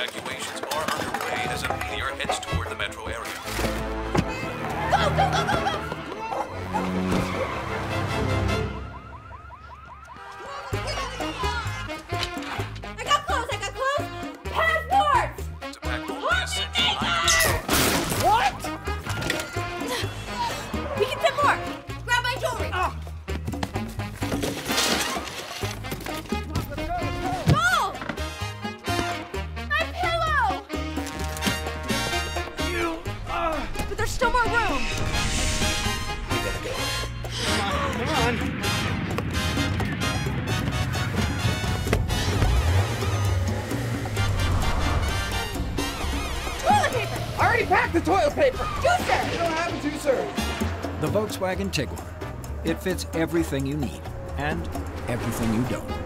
Evacuations are underway as a meteor heads toward the metro area. Go, go, go, go, go! I got clothes! Passports! To pack only essential items. What? We can fit more! Grab my jewelry! Go! My pillow! But there's still more room! Come on. Toilet paper! I already packed the toilet paper. Juicer! You don't have a juicer. The Volkswagen Tiguan. It fits everything you need and everything you don't.